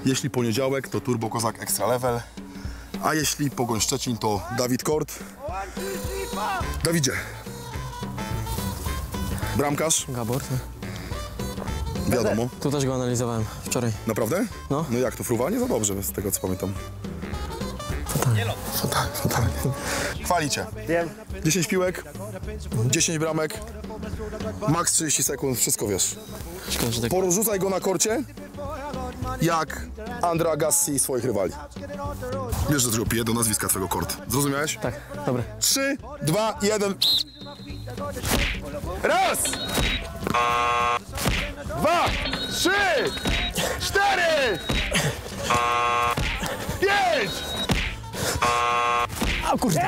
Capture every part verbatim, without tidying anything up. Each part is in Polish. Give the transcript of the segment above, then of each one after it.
Jeśli poniedziałek, to Turbo Kozak Extra Level. A jeśli Pogoń Szczecin, to Dawid Kort. Dawidzie. Bramkarz. Gabor. Wiadomo. Tu też go analizowałem wczoraj. Naprawdę? No. No jak to, fruwa? Nie za dobrze, z tego co pamiętam. Fatalnie. Fatalnie, fatalnie. Chwalicie. Wiem. dziesięć piłek, dziesięć bramek, maks trzydzieści sekund, wszystko wiesz. Szkoda, że tak... Porzucaj go na korcie, jak Andrea Gassi i swoich rywali. Wiesz, że tylko piję do nazwiska twojego kort. Zrozumiałeś? Tak, dobra. trzy, dwa, jeden. Raz! Dwa! Trzy! Cztery! Pięć! A kurde!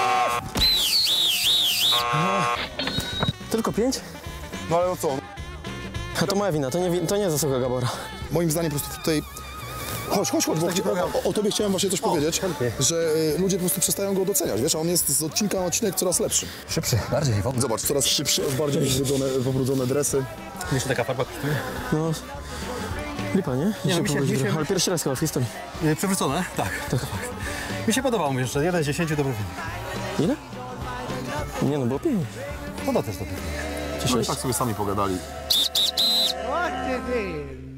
Tylko pięć? No ale no co? A to moja wina, to nie, wi- to nie zasługa Gabora. Moim zdaniem po prostu tutaj... Chodź, chodź, chodź, bo chci- o, o tobie chciałem właśnie coś powiedzieć, że y, ludzie po prostu przestają go doceniać, wiesz, a on jest z odcinka na odcinek coraz lepszy. Szybszy, bardziej. Zobacz, coraz szybszy, bardziej pobrudzone, pobrudzone dresy. Jeszcze taka farba kosztuje? No... Lipa, nie? Nie, no mi się- mi się- Ale pierwszy raz chyba w historii. Yy, przewrócone? Tak. tak. Mi się podobało, mówię, że jeden z dziesięciu dobry wynik. Ile? Nie no, było pięć. No to też dobry. Czy No i sześć? tak sobie sami pogadali. What did they